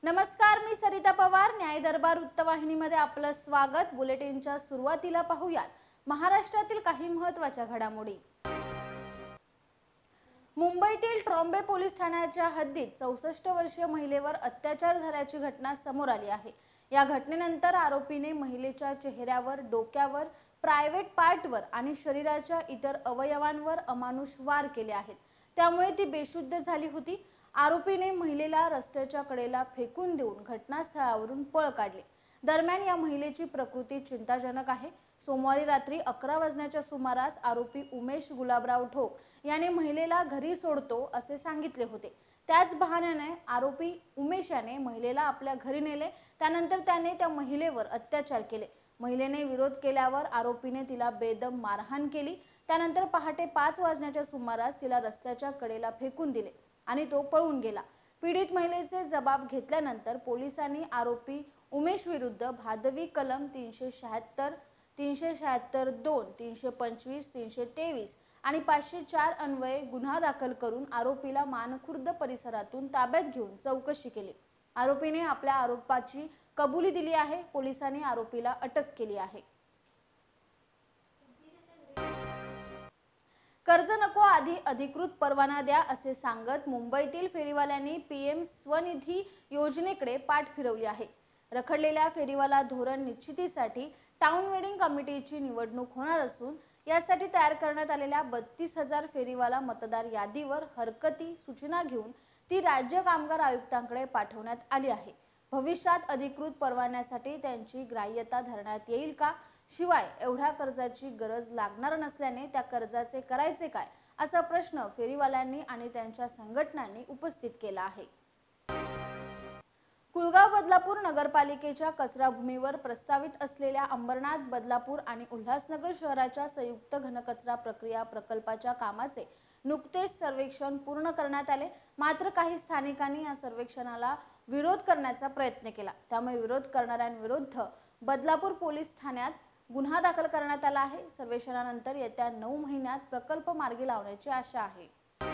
नमस्कार, मी सरिता पवार. न्याय दरबार वृत्तवाहिनीमध्ये आपलं स्वागत. बुलेटिनच्या सुरुवातीला पाहूयात महाराष्ट्रातील काही महत्त्वाच्या घडामोडी. मुंबईतील ट्रॉम्बे पोलीस ठाण्याच्या हद्दीत 64 वर्षीय महिलेवर अत्याचार झाल्याची घटना समोर आली आहे. या घटनेनंतर आरोपीने महिलेच्या चेहऱ्यावर, डोक्यावर, प्रायव्हेट पार्टवर आणि शरीराच्या इतर अवयवांवर अमानुष वार केले आहेत. त्यामुळे ती बेशुद्ध झाली होती. आरोपीने महिलेला रस्त्याच्या कडेला फेकून देऊन घटनास्थळावरून पळ काढले. दरम्यान या महिलेची प्रकृती चिंताजनक आहे. सोमवारी रात्री 11 वाजण्याच्या सुमारास आरोपी उमेश गुलाबराव ठोक याने महिलेला घरी सोडतो असे सांगितले होते. त्याच बहाण्याने आरोपी उमेश याने महिलेला आपल्या घरी नेले. त्यानंतर त्याने त्या महिलेवर अत्याचार केले. महिलेने विरोध केल्यावर आरोपीने तिला बेदम मारहाण केली. त्यानंतर पहाटे 5 वाजण्याच्या सुमारास तिला रस्त्याच्या कडेला फेकून दिले आणि तो पळून गेला. पीडित महिलेचे जबाब घेतल्यानंतर पोलिसांनी आरोपी उमेश विरुद्ध भादवी कलम 376, 376(2), 325, 323 आणि 504 अन्वये गुन्हा दाखल करून आरोपीला मानखुर्द परिसरातून ताब्यात घेऊन चौकशी केली. आरोपीने आपल्या आरोपाची कबुली दिली आहे. पोलिसांनी आरोपीला अटक केली आहे. कर्ज नको, आधी अधिकृत परवाना द्या असे सांगत मुंबईतील फेरीवाल्यांनी पीएम स्वनिधी योजनेकडे पाठ फिरवली आहे. रखडलेल्या फेरीवाला धोरण निश्चितीसाठी टाउन वेडिंग कमिटीची निवडणूक होणार असून यासाठी तयार करण्यात आलेल्या 32,000 फेरीवाला मतदार यादीवर हरकती सूचना घेऊन ती राज्य कामगार आयुक्तांकडे पाठवण्यात आली आहे. भविष्यात अधिकृत परवान्यासाठी त्यांची ग्राह्यता धरण्यात येईल का? शिवाय एवढ्या कर्जाची गरज लागणार नसल्याने त्या कर्जाचे करायचे काय, असा प्रश्न फेरीवाल्यांनी आणि त्यांच्या संघटनांनी उपस्थित केला आहे. कुळगाव बदलापूर नगरपालिकेच्या कचराभूमीवर प्रस्तावित असलेल्या अंबरनाथ, बदलापूर आणि उल्हासनगर शहराच्या संयुक्त घनकचरा प्रक्रिया प्रकल्पाच्या कामाचे नुकतेच सर्वेक्षण पूर्ण करण्यात आले. मात्र काही स्थानिकांनी या सर्वेक्षणाला विरोध करण्याचा प्रयत्न केला. त्यामुळे विरोध करणाऱ्यांविरुद्ध बदलापूर पोलीस ठाण्यात गुन्हा दाखल करण्यात आला आहे. सर्वेक्षणानंतर येत्या 9 महिन्यात प्रकल्प मार्गी लावण्याची आशा आहे.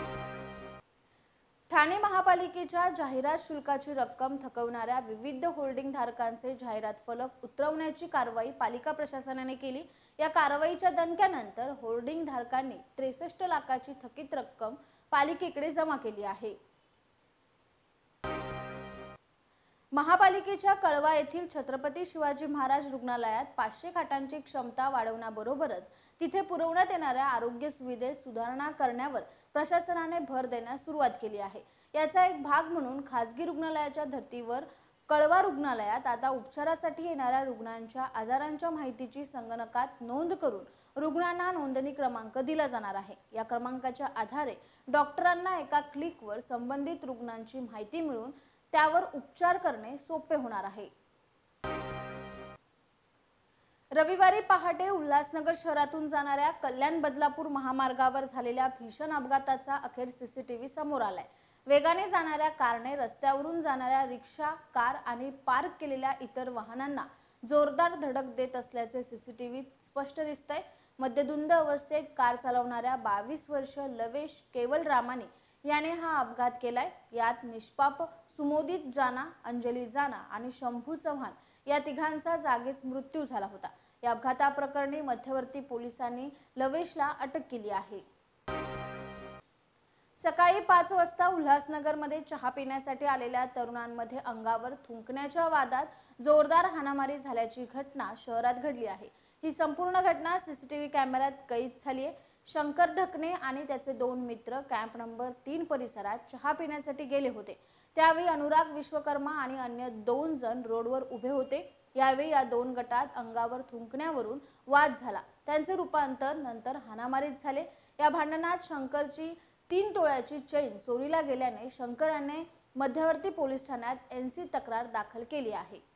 ठाणे महापालिकेच्या जाहिरात शुल्काची रक्कम थकवणाऱ्या विविध होल्डिंग धारकांचे जाहिरात फलक उतरवण्याची कारवाई पालिका प्रशासनाने केली. या कारवाईच्या दणक्यानंतर होल्डिंग धारकांनी 63 लाखाची थकीत रक्कम पालिकेकडे जमा केली आहे. महापालिकेच्या कळवा येथील छत्रपती शिवाजी महाराज रुग्णालयात 500 खाटांची क्षमता वाढवण्याबरोबरच तिथे पुरवण्यात येणाऱ्या आरोग्य सुविधेत सुधारणा करण्यावर प्रशासनाने भर देण्यास सुरुवात केली आहे. याचा एक भाग म्हणून खासगी रुग्णालयाच्या धर्तीवर कळवा रुग्णालयात आता उपचारासाठी येणाऱ्या रुग्णांच्या आजारांच्या माहितीची संगणकात नोंद करून रुग्णांना नोंदणी क्रमांक दिला जाणार आहे. या क्रमांकाच्या आधारे डॉक्टरांना एका क्लिकवर संबंधित रुग्णांची माहिती मिळून त्यावर उपचार करणे सोपे होणार आहे. रविवारी पहाटे उल्हासनगर शहरातून जाणाऱ्या कल्याण बदलापूर महामार्गावर झालेल्या भीषण अपघाताचा अखेर सीसीटीव्ही समोर आलाय. वेगाने जाणाऱ्या कारने रस्त्यावरून जाणाऱ्या रिक्षा, कार आणि पार्क केलेल्या इतर वाहनांना जोरदार धडक देत असल्याचे सीसीटीव्हीत स्पष्ट दिसतंय. मद्यधुंद अवस्थेत कार चालवणाऱ्या 22 वर्षीय लवेश केवल रामानी याने हा अपघात केलाय. यात निष्पाप सुमोदित जाना, अंजली जाना आणि शंभू चव्हाण या तिघांचा जागीच मृत्यू झाला होता. या अपघाताप्रकरणी मध्यवर्ती पोलिसांनी लवेशला अटक केली आहे. सकाळी 5 वाजता उल्हासनगरमध्ये चहा पिण्यासाठी आलेल्या तरुणांमध्ये अंगावर थुंकण्याच्या वादात जोरदार हाणामारी झाल्याची घटना शहरात घडली आहे. ही संपूर्ण घटना सीसीटीव्ही कॅमेऱ्यात कैद झाली आहे. शंकर ढकणे आणि त्याचे 2 मित्र कॅम्प नंबर 3 परिसरात चहा पिण्यासाठी गेले होते. त्यावेळी अनुराग विश्वकर्मा आणि अन्य 2 जण रोडवर उभे होते. यावेळी या 2 गटात अंगावर थुंकण्यावरून वाद झाला. त्यांचे रूपांतर नंतर हाणामारीत झाले. या भांडणात शंकरची 3 तोळ्याची चैन चोरीला गेल्याने शंकर याने मध्यवर्ती पोलीस ठाण्यात एनसी तक्रार दाखल केली आहे.